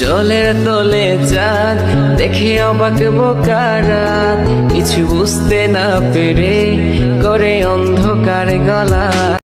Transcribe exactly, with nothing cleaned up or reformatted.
জলের তলে চাঁদ দেখে অবাক বোকারাত, কিছু বুঝতে না পেরে করে অন্ধকার গলা।